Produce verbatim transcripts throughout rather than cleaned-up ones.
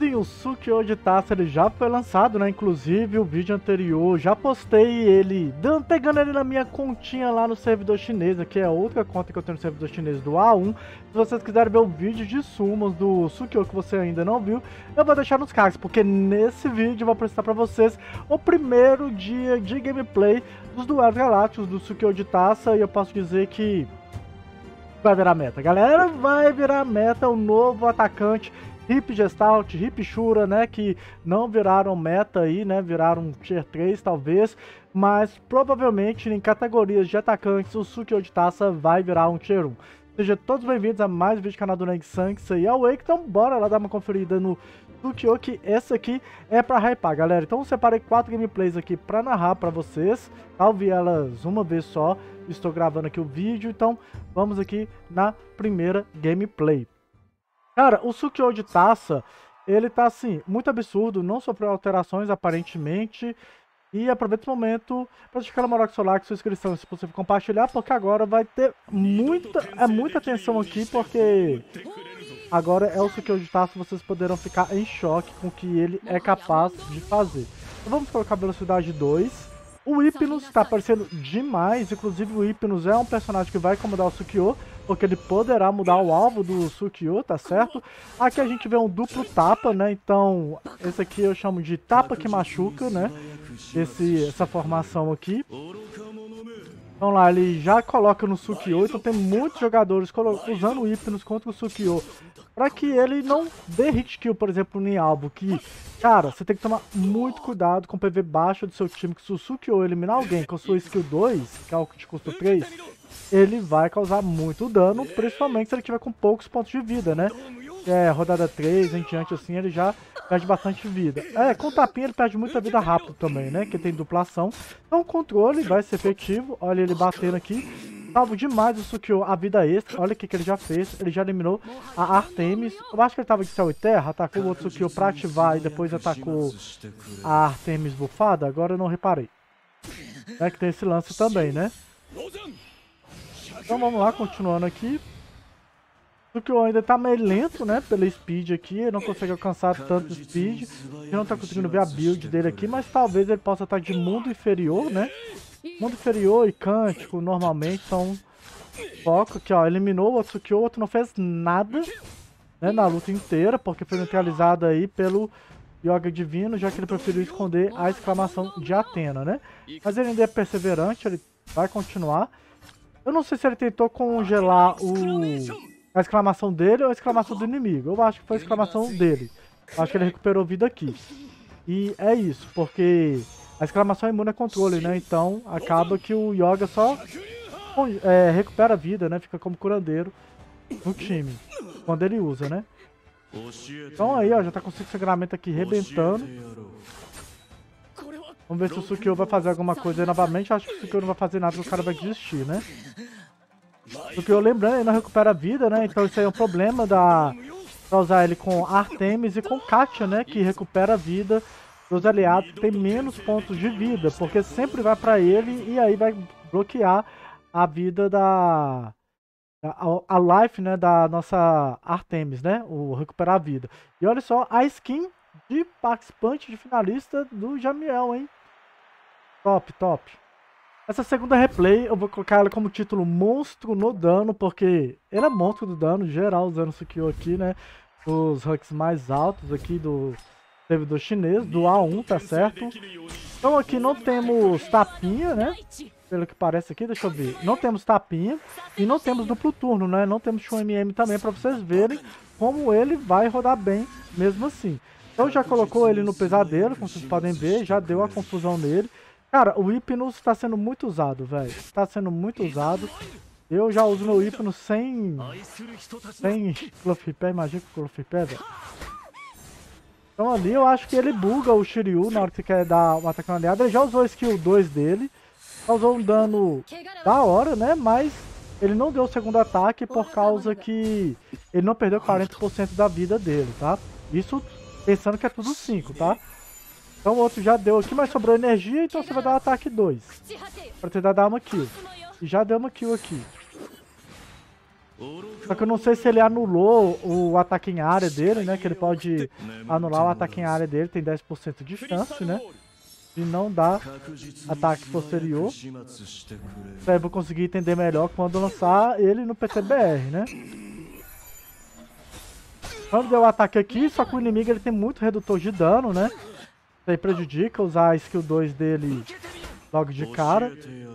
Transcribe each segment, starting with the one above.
sim, o Sukiô de taça ele já foi lançado, né? Inclusive o vídeo anterior já postei ele, dando, pegando ele na minha continha lá no servidor chinês, que é outra conta que eu tenho no servidor chinês do A um. Se vocês quiserem ver o vídeo de summons do Sukiô que você ainda não viu, eu vou deixar nos cards, porque nesse vídeo eu vou apresentar pra vocês o primeiro dia de gameplay dos duelos galácticos do Sukiô de taça, e eu posso dizer que vai virar meta, galera, vai virar meta o novo atacante Hip Gestalt, Hip Shura, né, que não viraram meta aí, né, viraram tier três talvez, mas provavelmente em categorias de atacantes o Sukiô de taça vai virar um tier um. Sejam todos bem-vindos a mais um vídeo do canal do Neg Sanks e ao Wake, então bora lá dar uma conferida no Sukiô, que essa aqui é pra hypar, galera. Então eu separei quatro gameplays aqui pra narrar pra vocês, tá? Eu vi elas uma vez só, estou gravando aqui o vídeo, então vamos aqui na primeira gameplay. Cara, o Sukiô de taça, ele tá assim, muito absurdo, não sofreu alterações aparentemente. E aproveita o momento para deixar aquela moral com seu like, sua inscrição, se possível compartilhar, porque agora vai ter muita, é muita atenção aqui, porque agora é o Sukiô de taça, vocês poderão ficar em choque com o que ele é capaz de fazer. Então vamos colocar velocidade dois. O Hypnos está aparecendo demais, inclusive o Hypnos é um personagem que vai incomodar o Sukiô, porque ele poderá mudar o alvo do Sukiô, tá certo? Aqui a gente vê um duplo tapa, né? Então, esse aqui eu chamo de tapa que machuca, né? Esse, essa formação aqui. Então lá, ele já coloca no Sukiô, então tem muitos jogadores usando o Hypnos contra o Sukiô, para que ele não dê hit kill, por exemplo, em alvo, que, cara, você tem que tomar muito cuidado com o P V baixo do seu time, que se o Sukiô eliminar alguém com a sua skill dois, que é o que te custa três, ele vai causar muito dano, principalmente se ele tiver com poucos pontos de vida, né? É, rodada três, em diante assim, ele já perde bastante vida. É, com o tapinha ele perde muita vida rápido também, né? Que tem duplação. Então o controle vai ser efetivo. Olha ele batendo aqui. Salvo demais o Sukiô a vida extra. Olha o que, que ele já fez. Ele já eliminou a Artemis. Eu acho que ele tava de céu e terra. Atacou o outro Sukiô pra ativar e depois atacou a Artemis bufada. Agora eu não reparei. É que tem esse lance também, né? Então vamos lá, continuando aqui. O Sukiô ainda tá meio lento, né, pela speed aqui, ele não consegue alcançar tanto speed, ele não tá conseguindo ver a build dele aqui, mas talvez ele possa estar de mundo inferior, né, mundo inferior e cântico normalmente são foco aqui, ó, eliminou o outro Sukiô, o outro não fez nada, né, na luta inteira, porque foi neutralizado aí pelo Yoga Divino, já que ele preferiu esconder a exclamação de Athena, né, mas ele ainda é perseverante, ele vai continuar. Eu não sei se ele tentou congelar o... a exclamação dele ou a exclamação do inimigo. Eu acho que foi a exclamação dele. Eu acho que ele recuperou vida aqui. E é isso, porque a exclamação é imune a controle, né? Então acaba que o Yoga só é, recupera a vida, né? Fica como curandeiro no time, quando ele usa, né? Então aí, ó, já tá com cinco sangramento aqui rebentando. Vamos ver se o Sukiô vai fazer alguma coisa aí novamente. Eu acho que o Sukiô não vai fazer nada, o cara vai desistir, né? Porque eu lembrando, ele não recupera a vida, né? Então isso aí é um problema da... pra usar ele com Artemis e com Katia, né? Que recupera a vida dos aliados que tem menos pontos de vida. Porque sempre vai pra ele e aí vai bloquear a vida da... A, a life, né? Da nossa Artemis, né? O recuperar a vida. E olha só a skin de participante de finalista do Jamiel, hein? Top, top. Essa segunda replay eu vou colocar ela como título Monstro no Dano, porque ele é monstro do dano geral usando o Sukiô aqui, né? Os ranks mais altos aqui do servidor chinês, do A um, tá certo? Então aqui não temos tapinha, né? Pelo que parece aqui, deixa eu ver. Não temos tapinha e não temos duplo turno, né? Não temos Shun M M também, pra vocês verem como ele vai rodar bem mesmo assim. Então já colocou ele no pesadelo, como vocês podem ver, já deu a confusão nele. Cara, o Hypnos está sendo muito usado, velho. Está sendo muito usado. Eu já uso meu Hypnos sem... Sem Fluffy Pé, imagina com Fluffy Pé, velho. Então ali eu acho que ele buga o Shiryu na hora que você quer dar um ataque no aliado. Ele já usou a skill dois dele. Causou um dano da hora, né? Mas ele não deu o segundo ataque por causa que ele não perdeu quarenta por cento da vida dele, tá? Isso pensando que é tudo cinco, tá? Então o outro já deu aqui, mas sobrou energia, então você vai dar o ataque dois. Pra tentar dar uma kill. E já deu uma kill aqui. Só que eu não sei se ele anulou o ataque em área dele, né? Que ele pode anular o ataque em área dele, tem dez por cento de chance, né? E não dá ataque posterior. Isso aí eu vou conseguir entender melhor quando lançar ele no P T B R, né? Quando deu o ataque aqui, só que o inimigo ele tem muito redutor de dano, né? Isso aí prejudica usar a skill dois dele logo de cara.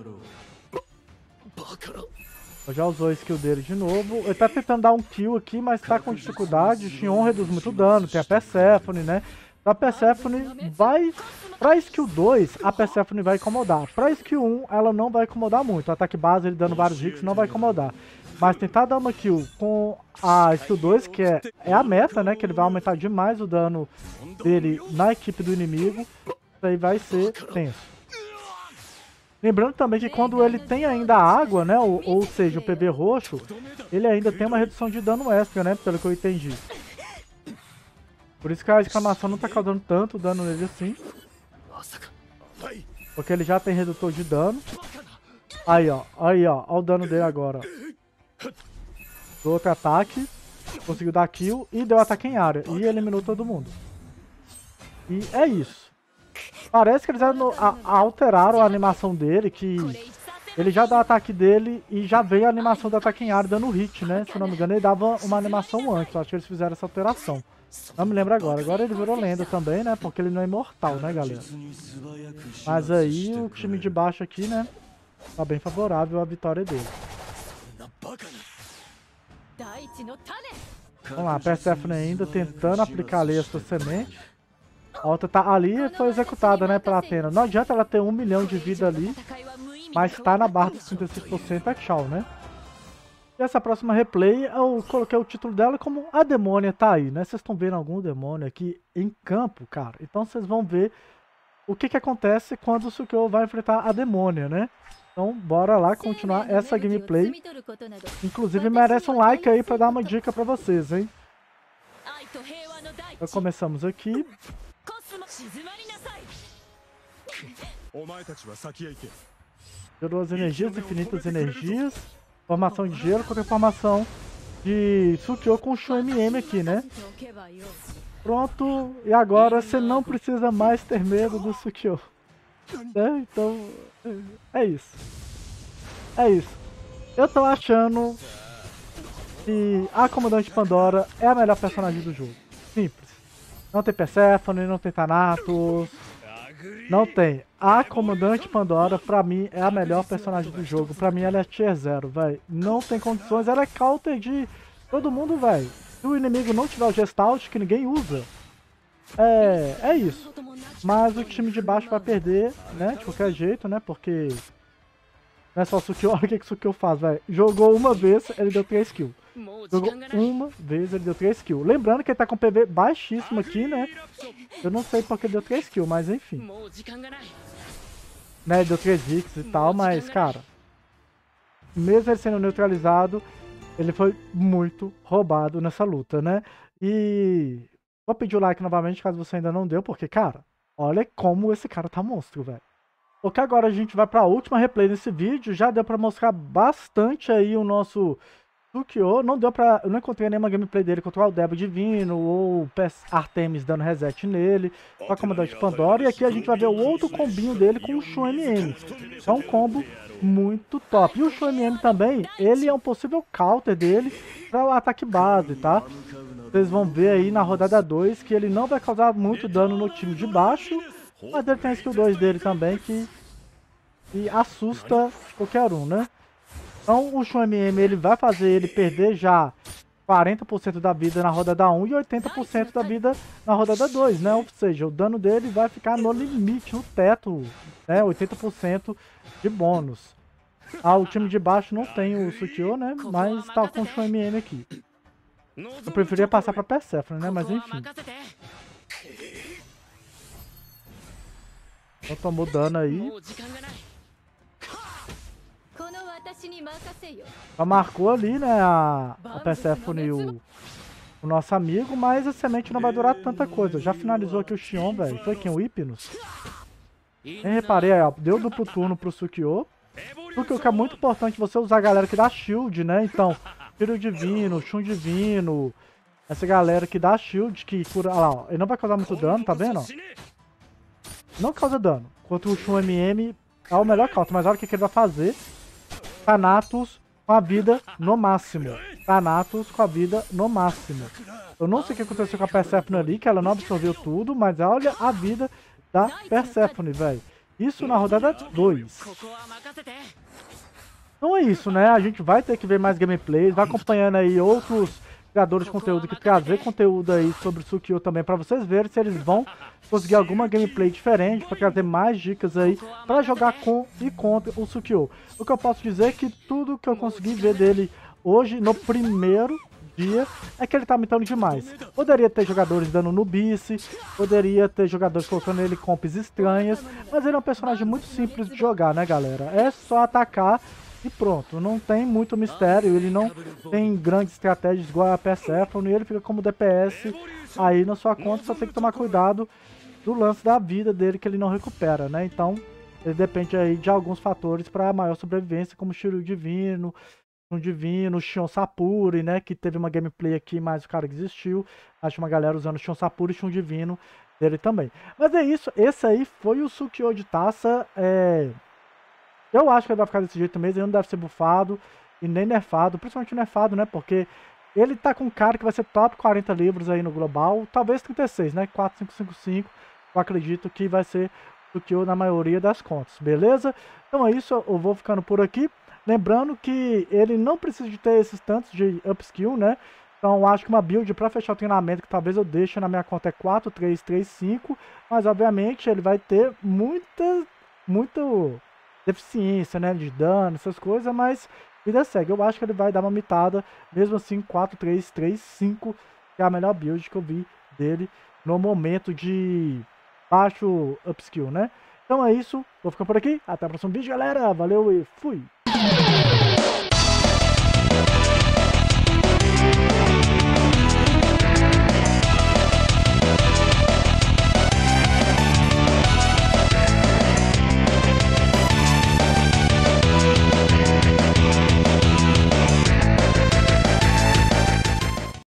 Já usou a skill dele de novo. Ele tá tentando dar um kill aqui, mas tá com dificuldade. O Xion reduz muito dano, tem a Persephone, né? A Persephone vai... Pra skill dois, a Persephone vai incomodar. Pra skill um, ela não vai incomodar muito. O ataque base, ele dando vários hits, não vai incomodar. Mas tentar dar uma kill com a skill dois, que é, é a meta, né? Que ele vai aumentar demais o dano dele na equipe do inimigo. Isso aí vai ser tenso. Lembrando também que quando ele tem ainda água, né? Ou, ou seja, o P V roxo, ele ainda tem uma redução de dano extra, né? Pelo que eu entendi. Por isso que a exclamação não tá causando tanto dano nele assim. Porque ele já tem redutor de dano. Aí, ó. Aí, ó. Olha o dano dele agora, ó. Do outro ataque. Conseguiu dar kill e deu ataque em área. E eliminou todo mundo. E é isso. Parece que eles alteraram a animação dele, que ele já dá o ataque dele e já veio a animação do ataque em área dando hit, né? Se não me engano, ele dava uma animação antes. Acho que eles fizeram essa alteração. Não me lembro agora. Agora ele virou lenda também, né? Porque ele não é imortal, né, galera? Mas aí o time de baixo aqui, né? Tá bem favorável à vitória dele. Vamos lá, a Persephone ainda tentando aplicar ali a sua semente. A outra tá ali e foi executada, né, pela Athena. Não adianta ela ter um milhão de vida ali, mas tá na barra dos trinta e seis por cento, é tchau, né? E essa próxima replay, eu coloquei o título dela como A Demônia Tá Aí, né? Vocês estão vendo algum demônio aqui em campo, cara. Então vocês vão ver o que que acontece quando o Sukiô vai enfrentar a Demônia, né? Então bora lá continuar essa gameplay. Inclusive merece um like aí pra dar uma dica pra vocês, hein? Então começamos aqui. Gerou as energias, infinitas energias. Formação de gelo contra a formação de Sukiô com Shu M M aqui, né? Pronto, e agora você não precisa mais ter medo do Sukiô. É, então, é isso. É isso. Eu tô achando que a Comandante Pandora é a melhor personagem do jogo. Simples. Não tem Persephone, não tem Thanatos. Não tem. A Comandante Pandora, pra mim, é a melhor personagem do jogo. Pra mim, ela é tier zero, velho. Não tem condições. Ela é counter de todo mundo, velho. Se o inimigo não tiver o Gestalt, que ninguém usa, é, é isso. Mas o time de baixo vai perder, né? De qualquer jeito, né? Porque não é só o Sukiô. Olha o que, que o Sukiô faz, velho. Jogou uma vez, ele deu três kills. Jogou uma vez, ele deu três kills. Lembrando que ele tá com P V baixíssimo aqui, né? Eu não sei porque ele deu três kills, mas enfim. Né, ele deu três hits e tal, mas, cara, mesmo ele sendo neutralizado, ele foi muito roubado nessa luta, né? E vou pedir o like novamente, caso você ainda não deu, porque, cara, olha como esse cara tá monstro, velho. Porque agora a gente vai pra última replay desse vídeo. Já deu pra mostrar bastante aí o nosso Sukiô. Não deu pra... Eu não encontrei nenhuma gameplay dele contra o Aldebo Divino ou Artemis dando reset nele, com a Comandante Pandora. E aqui a gente vai ver o outro combinho dele com o Shu M M. É um combo muito top. E o Shu M M também, ele é um possível counter dele para o ataque base, tá? Vocês vão ver aí na rodada dois que ele não vai causar muito dano no time de baixo, mas ele tem a skill dois dele também que, que assusta qualquer um, né? Então o Shu M M ele vai fazer ele perder já quarenta por cento da vida na rodada um e oitenta por cento da vida na rodada dois, né? Ou seja, o dano dele vai ficar no limite, no teto, né? oitenta por cento de bônus. Ah, o time de baixo não tem o Sukiô, né? Mas tá com o Shu M M aqui. Eu preferia passar pra Persephone, né? Mas enfim. Então tomou dano aí. Já marcou ali, né, a, a Persephone e o, o nosso amigo, mas a semente não vai durar tanta coisa. Já finalizou aqui o Xion, velho. Foi quem? O Hypnos? Nem reparei, ó, deu duplo turno pro Sukiô. Porque o que é muito importante você usar a galera que dá shield, né? Então, Shiryu Divino, Shun Divino, essa galera que dá shield, que cura... Olha lá, ó, ele não vai causar muito dano, tá vendo? Ó? Não causa dano. Enquanto o Shun M M é o melhor counter, mas olha o que, que ele vai fazer. Thanatos com a vida no máximo. Thanatos com a vida no máximo. Eu não sei o que aconteceu com a Persephone ali, que ela não absorveu tudo, mas olha a vida da Persephone, velho. Isso na rodada dois. Então é isso, né? A gente vai ter que ver mais gameplays, vai acompanhando aí outros criadores de conteúdo que trazer conteúdo aí sobre o Sukiô também para vocês verem se eles vão conseguir alguma gameplay diferente para trazer mais dicas aí para jogar com e contra o Sukiô. O que eu posso dizer é que tudo que eu consegui ver dele hoje no primeiro dia é que ele tá mitando demais. Poderia ter jogadores dando nubice, poderia ter jogadores colocando ele comps estranhas, mas ele é um personagem muito simples de jogar, né, galera? É só atacar e pronto, não tem muito mistério, ele não tem grandes estratégias igual a Persephone, ele fica como D P S aí na sua conta, só tem que tomar cuidado do lance da vida dele que ele não recupera, né? Então, ele depende aí de alguns fatores para maior sobrevivência, como Shiryu Divino, Shun Divino, Shion Sapuri, né? Que teve uma gameplay aqui, mas o cara desistiu. Acho uma galera usando Shion Sapuri e Shun Divino dele também. Mas é isso, esse aí foi o Sukiô de taça, é... Eu acho que ele vai ficar desse jeito mesmo, ele não deve ser bufado e nem nerfado, principalmente nerfado, né? Porque ele tá com um cara que vai ser top quarenta livros aí no global, talvez trinta e seis, né? quatro cinco cinco cinco, eu acredito que vai ser o que eu na maioria das contas, beleza? Então é isso, eu vou ficando por aqui. Lembrando que ele não precisa de ter esses tantos de upskill, né? Então acho que uma build para fechar o treinamento que talvez eu deixe na minha conta é quatro três três cinco, mas obviamente ele vai ter muita, muito... deficiência, né, de dano, essas coisas, mas vida segue. Eu acho que ele vai dar uma mitada, mesmo assim, quatro três três cinco, que é a melhor build que eu vi dele no momento de baixo upskill, né? Então é isso, vou ficar por aqui, até o próximo vídeo, galera, valeu e fui!